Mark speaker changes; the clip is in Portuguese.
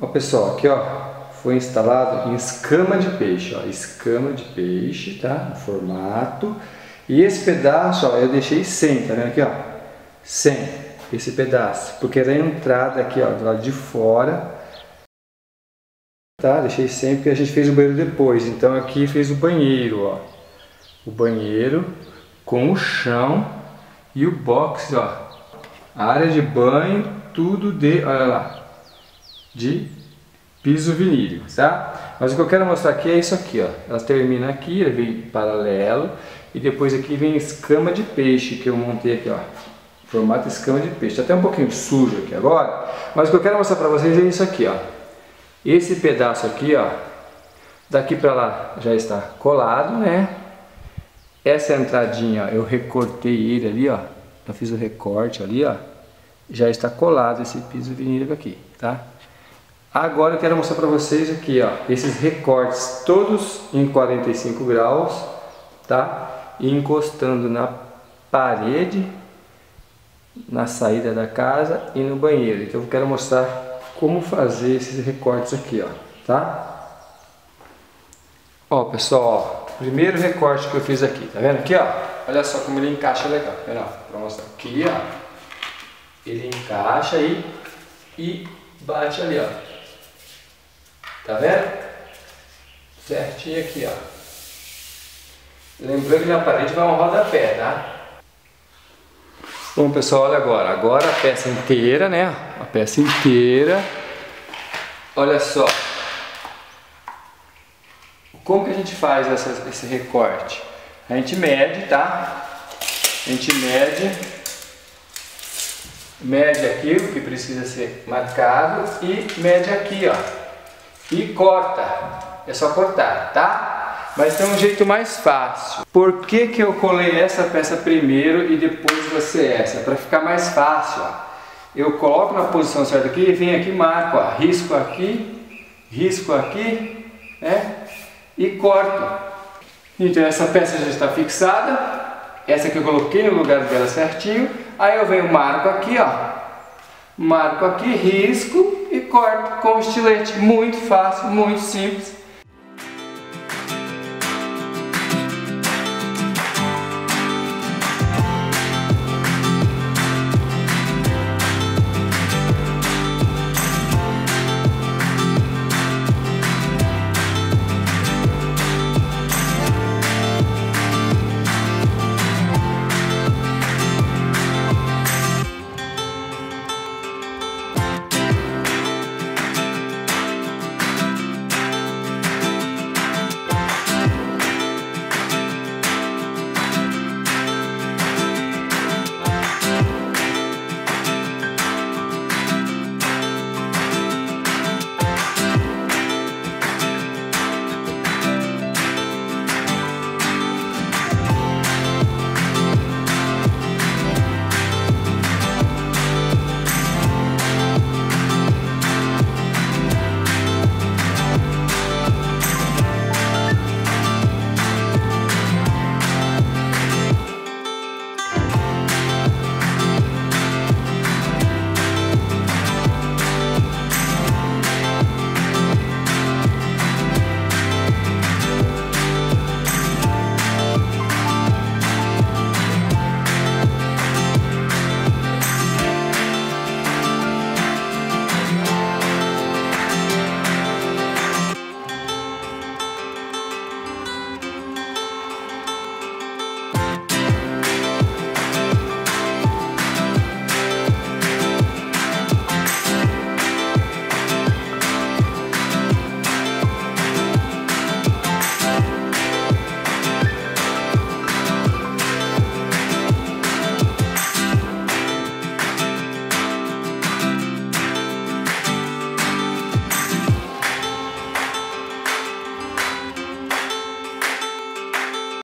Speaker 1: Ó pessoal, aqui ó, foi instalado em escama de peixe, ó, escama de peixe, tá? No formato. E esse pedaço, ó, eu deixei sem, tá vendo aqui, ó? Sem esse pedaço, porque era a entrada aqui, ó, do lado de fora. Tá? Deixei sem porque a gente fez o banheiro depois. Então aqui fez o banheiro, ó. O banheiro com o chão e o box, ó. A área de banho, tudo de, olha lá, de piso vinílico, tá? Mas o que eu quero mostrar aqui é isso aqui, ó. Ela termina aqui, ela vem paralelo e depois aqui vem escama de peixe que eu montei aqui, ó. Formato escama de peixe. Tá até um pouquinho sujo aqui agora, mas o que eu quero mostrar pra vocês é isso aqui, ó. Esse pedaço aqui, ó, daqui pra lá já está colado, né? Essa entradinha, ó, eu recortei ele ali, ó. Eu fiz o recorte ali, ó. Já está colado esse piso vinílico aqui, tá? Agora eu quero mostrar pra vocês aqui, ó, esses recortes todos em 45 graus, tá? E encostando na parede, na saída da casa e no banheiro. Então eu quero mostrar como fazer esses recortes aqui, ó, tá? Ó, pessoal, ó, primeiro recorte que eu fiz aqui, tá vendo aqui, ó? Olha só como ele encaixa legal, tá vendo, ó? Pra mostrar aqui, ó, ele encaixa aí e bate ali, ó, tá vendo? Certinho aqui, ó. Lembrando que na parede vai um rodapé, tá? Bom, pessoal, olha agora a peça inteira, né? A peça inteira. Olha só. Como que a gente faz esse recorte? A gente mede, tá? A gente mede aqui o que precisa ser marcado e mede aqui, ó. E corta. É só cortar, tá? Mas tem um jeito mais fácil. Por que que eu colei essa peça primeiro e depois você essa? Para ficar mais fácil, ó. Eu coloco na posição certa aqui e venho aqui e marco, ó. Risco aqui, né? E corto. Então essa peça já está fixada. Essa que eu coloquei no lugar dela certinho. Aí eu venho, marco aqui, ó. Marco aqui, risco e corto com o estilete. Muito fácil, muito simples.